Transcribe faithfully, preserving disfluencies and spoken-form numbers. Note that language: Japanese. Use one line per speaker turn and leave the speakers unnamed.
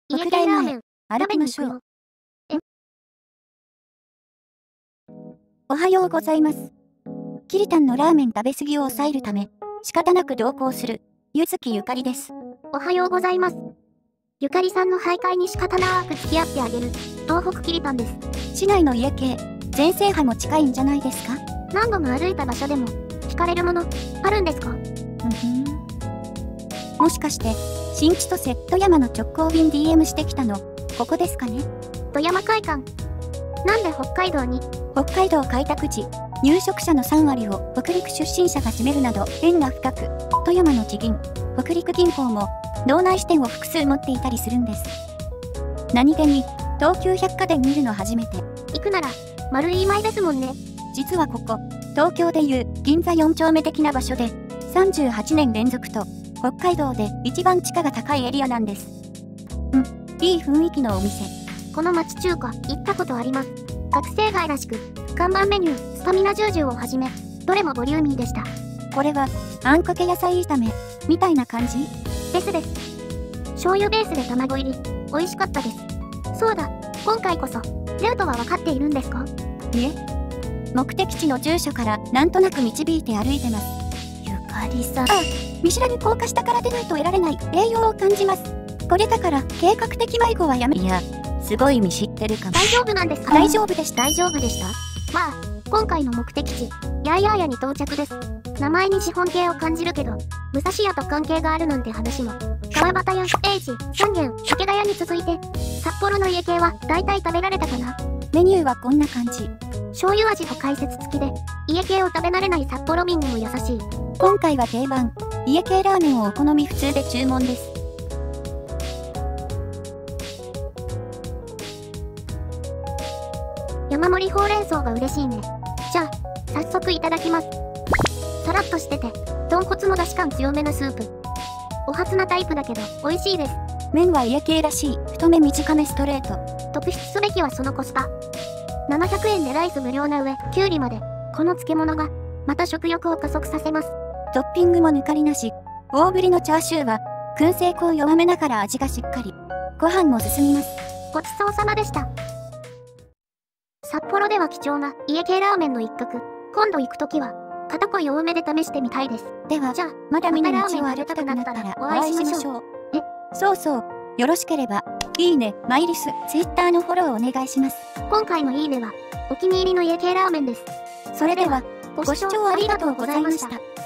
北大前、歩きましょう。
え
おはようございます。キリタンのラーメン食べ過ぎを抑えるため、仕方なく同行する、ゆずきゆかりです。
おはようございます。ゆかりさんの徘徊に仕方なく付き合ってあげる、東北キリタンです。
市内の家系、全制覇も近いんじゃないですか？
何度も歩いた場所でも、惹かれるもの、あるんですか？
うんふん。もしかして、新千歳、富山の直行便 ディーエム してきたの、ここですかね？
富山会館。なんで北海道に？
北海道開拓時、入植者のさんわりを北陸出身者が占めるなど縁が深く、富山の地銀、北陸銀行も道内支店を複数持っていたりするんです。何気に東急百貨店見るの初めて。
行くなら丸い前ですもんね。
実はここ、東京でいう銀座よん丁目的な場所で、さんじゅうはちねん連続と北海道で一番地価が高いエリアなんです。うん、いい雰囲気のお店。
この町中華行ったことあります。学生街らしく、看板メニュースタミナジュージュをはじめ、どれもボリューミーでした。
これはあんかけ野菜炒めみたいな感じ
ですです。醤油ベースで卵入り、美味しかったです。そうだ、今回こそルートは分かっているんですか？
いえ、目的地の住所からなんとなく導いて歩いてます。ゆかりさん、あ、見知らぬ高架下から出ないと得られない栄養を感じます。これだから計画的迷子はやめ。いや、すごい見知ってるかも。
大丈夫なんですか？
大丈夫でした。
大丈夫でした。まあ、今回の目的地、ヤーヤーヤに到着です。名前に資本系を感じるけど、武蔵屋と関係があるなんて話も。川端屋、英治、三軒、池田屋に続いて、札幌の家系は大体食べられたかな。
メニューはこんな感じ。
醤油味と解説付きで、家系を食べ慣れない札幌民にも優しい。
今回は定番、家系ラーメンをお好み普通で注文です。
山盛りほうれん草が嬉しいね。じゃあ、早速いただきます。さらっとしてて、豚骨の出汁感強めのスープ。お初なタイプだけど、美味しいです。
麺は家系らしい、太め短めストレート。
特筆すべきはそのコスパ。ななひゃくえんでライス無料な上、きゅうりまで、この漬物が、また食欲を加速させます。
トッピングも抜かりなし、大ぶりのチャーシューは、燻製粉を弱めながら味がしっかり。ご飯も進みます。
ごちそうさまでした。札幌では貴重な家系ラーメンの一角。今度行くときは、片濃い多めで試してみたいです。
では、
じゃあ、
まだ見ぬ道を
またラーメン
歩きたくなったらお
お
会
会いしましょう
いしましょう。え、そうそう。よろしければ、いいね、マイリス、ツイッターのフォローお願いします。
今回のいいねは、お気に入りの家系ラーメンです。
それでは、
ご
ご視聴ありがとうございました。